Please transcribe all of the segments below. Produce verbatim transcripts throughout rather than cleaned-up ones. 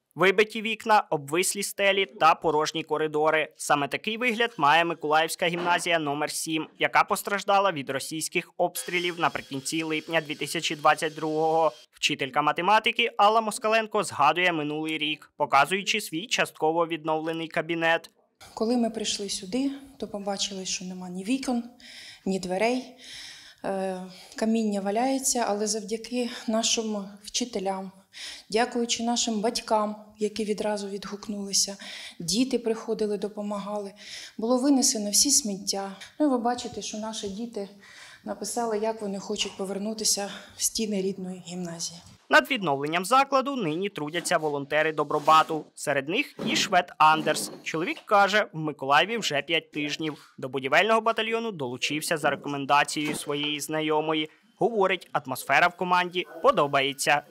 Вибиті вікна, обвислі стелі та порожні коридори. Саме такий вигляд має Миколаївська гімназія номер сім, яка постраждала від російських обстрілів наприкінці липня дві тисячі двадцять другого. Вчителька математики Алла Москаленко згадує минулий рік, показуючи свій частково відновлений кабінет. Коли ми прийшли сюди, то побачили, що нема ні вікон, ні дверей. Каміння валяється, але завдяки нашим вчителям, дякуючи нашим батькам, які відразу відгукнулися, діти приходили, допомагали, було винесено всі сміття. Ну, і ви бачите, що наші діти написали, як вони хочуть повернутися в стіни рідної гімназії. Над відновленням закладу нині трудяться волонтери Добробату. Серед них і швед Андерс. Чоловік каже, в Миколаєві вже п'ять тижнів. До будівельного батальйону долучився за рекомендацією своєї знайомої. Говорить, атмосфера в команді подобається.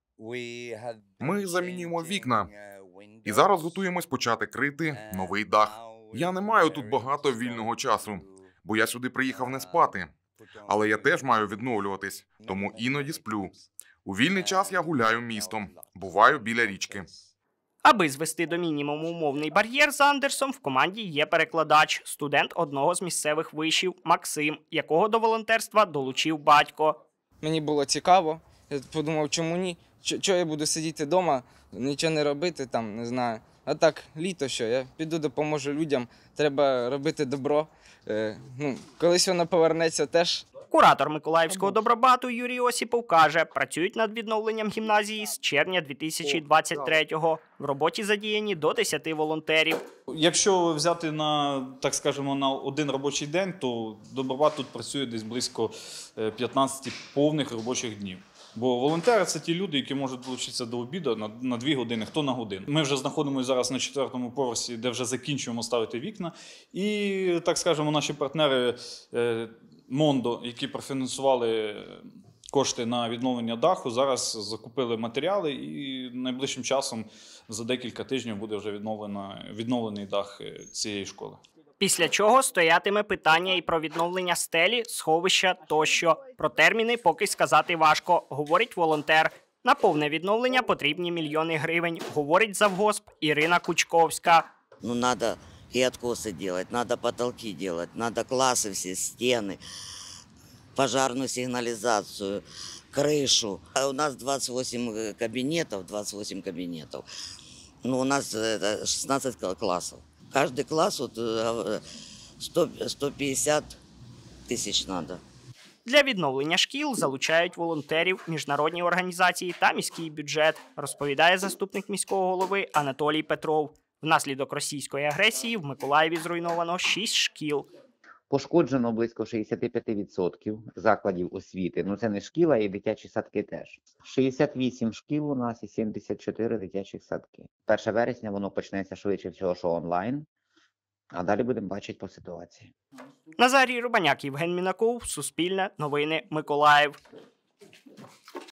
Ми замінюємо вікна і зараз готуємось почати крити новий дах. Я не маю тут багато вільного часу, бо я сюди приїхав не спати. Але я теж маю відновлюватись, тому іноді сплю. У вільний час я гуляю містом, буваю біля річки. Аби звести до мінімуму мовний бар'єр з Андерсом, в команді є перекладач, студент одного з місцевих вишів Максим, якого до волонтерства долучив батько. Мені було цікаво, я подумав, чому ні? Чого я буду сидіти вдома, нічого не робити, там, не знаю. А так, літо що, я піду допоможу людям, треба робити добро. Е, ну, колись воно повернеться теж. Куратор Миколаївського Добробату Юрій Осіпов каже, працюють над відновленням гімназії з червня дві тисячі двадцять третього. В роботі задіяні до десяти волонтерів. Якщо взяти на, так скажемо, на один робочий день, то Добробат тут працює десь близько п'ятнадцяти повних робочих днів. Бо волонтери – це ті люди, які можуть долучитися до обіду на, на дві години, хто на годину. Ми вже знаходимося зараз на четвертому поверсі, де вже закінчуємо ставити вікна. І, так скажемо, наші партнери е, Мондо, які профінансували кошти на відновлення даху, зараз закупили матеріали і найближчим часом за декілька тижнів буде вже відновлений дах цієї школи. Після чого стоятиме питання і про відновлення стелі, сховища тощо. Про терміни поки сказати важко, говорить волонтер. На повне відновлення потрібні мільйони гривень, говорить завгосп Ірина Кучковська. Ну, надо и откосы делать, надо потолки делать, надо классы все, стены, пожарную сигнализацию, крышу. А у нас двадцать восемь кабинетов, двадцать восемь кабинетов. Ну, у нас шестнадцать классов. Каждый класс вот сто, сто пятьдесят тысяч надо. Для відновлення шкіл залучають волонтерів, міжнародні організації та міський бюджет, розповідає заступник міського голови Анатолій Петров. Внаслідок російської агресії в Миколаєві зруйновано шість шкіл. Пошкоджено близько шістдесят п'ять відсотків закладів освіти. Ну це не шкіла, і дитячі садки теж. шістдесят вісім шкіл у нас і сімдесят чотири дитячих садки. першого вересня воно почнеться швидше всього, що онлайн, а далі будемо бачити по ситуації. Назарій Рубаняк, Євген Мінаков, Суспільне, Новини, Миколаїв.